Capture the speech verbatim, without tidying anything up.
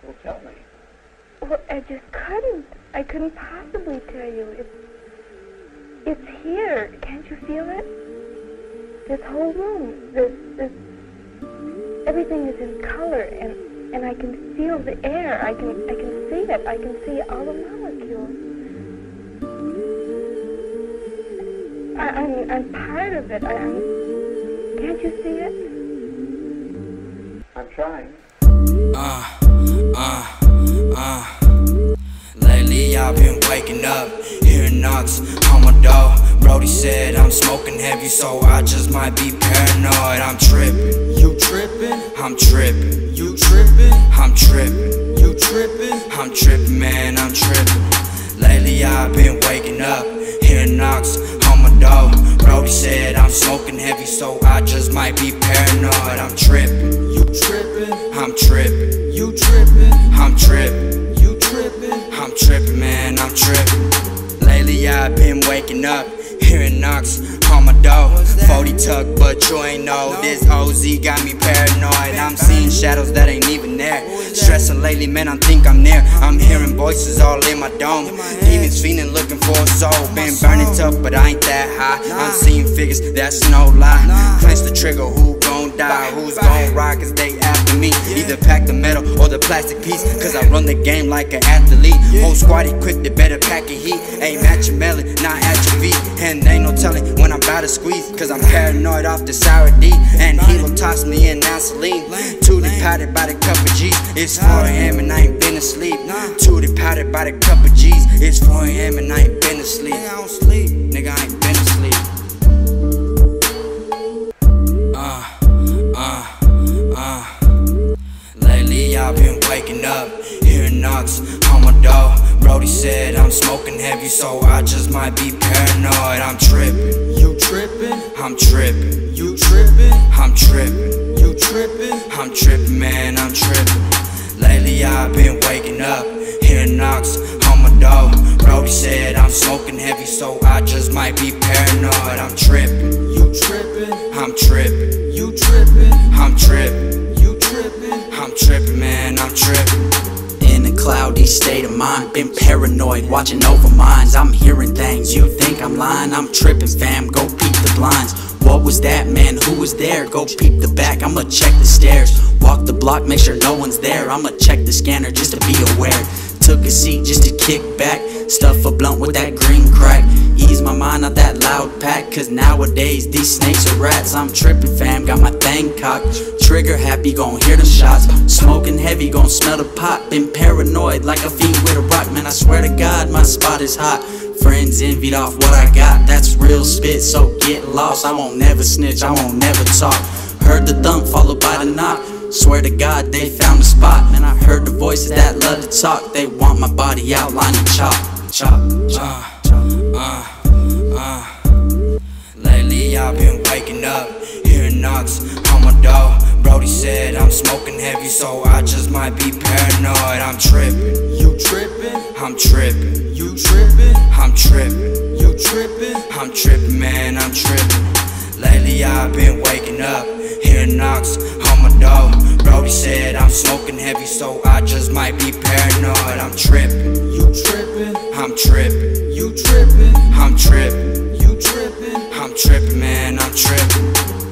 Well, tell me. Well, I just couldn't. I couldn't possibly tell you. It's, it's here. Can't you feel it? This whole room, this, this, everything is in color, and, and I can feel the air. I can, I can see it. I can see all the molecules. I, I'm, I'm part of it. I, I'm, can't you see it? I'm trying. Uh, uh, uh. Lately I've been waking up, hearing knocks on my door. Brody said I'm smoking heavy, so I just might be paranoid. I'm tripping. You tripping? I'm tripping. You tripping? I'm tripping. You tripping? I'm tripping, man, I'm tripping. Lately I've been waking up, hearing knocks on my door. Brody said I'm smoking heavy, so I just might be paranoid. I'm tripping. You tripping? I'm tripping. You tripping? I'm tripping. You tripping? I'm tripping, man, I'm tripping. Lately I've been waking up, hearing knocks on my door. forty tuck, but you ain't know. This O Z got me paranoid. I'm seeing shadows that ain't even there. Stressing lately, man, I think I'm near. I'm hearing voices all in my dome. Demons feeling, looking for a soul. Been burning tough, but I ain't that high. I'm seeing figures, that's no lie. Clench the trigger, who gon' die? Who's gon' ride, cause they after me. Either pack the metal or the plastic piece, cause I run the game like an athlete. Whole squad equipped, they better pack a heat. Aim at your melon, not at your feet. And ain't no telling when I'm about to squeeze, cause I'm paranoid off the sour D. And he gon' toss me in Vaseline. Tootie powdered by the cup of G's. It's four A M and I ain't been asleep. Tootie powdered by the cup of G's. It's four A M and I ain't been asleep. Nigga, I don't sleep. Nigga, I ain't been asleep. Uh, uh, uh. Lately I've been waking up, hearing knocks on my door. Brody said I'm smoking heavy, so I just might be paranoid. I'm tripping. You tripping? I'm tripping. You tripping? I'm tripping. You tripping? I'm tripping, man, I'm tripping. Lately I've been waking up, hearing knocks on my door. Brody said I'm smoking heavy, so I just might be paranoid. I'm tripping. You tripping? I'm tripping. You tripping? I'm tripping. You tripping? I'm tripping, man, I'm tripping. In a cloudy state of mind, been paranoid, watching over minds. I'm hearing things, you think I'm lying. I'm tripping, fam, go peep the blinds. What was that, man? Who was there? Go peep the back, I'ma check the stairs. Walk the block, make sure no one's there. I'ma check the scanner just to be aware. Took a seat just to kick back, stuff a blunt with that green crack. Ease my mind out that loud pack, cause nowadays these snakes are rats. I'm tripping, fam, got my thing cocked. Trigger happy, gon' hear the shots. Smoking heavy, gon' smell the pot. Been paranoid like a fiend with a rock. Man, I swear to God, my spot is hot. Friends envied off what I got, that's real spit, so get lost. I won't never snitch, I won't never talk. Heard the thump followed by the knock. Swear to God, they found the spot. Man, I heard the voices that love to talk. They want my body outlined and chop, chop, chop. Uh, uh, uh. Lately I've been waking up, hearing knocks on my door. Brody said I'm smoking heavy, so I just might be paranoid. I'm tripping. You tripping? I'm tripping. You tripping? I'm tripping. You tripping? I'm tripping, man, I'm tripping. Lately I've been waking up, hearing knocks on my door. Brody said I'm smoking heavy, so I just might be paranoid. I'm tripping. You tripping? I'm tripping. You tripping? I'm tripping. You tripping? I'm tripping, man, I'm tripping.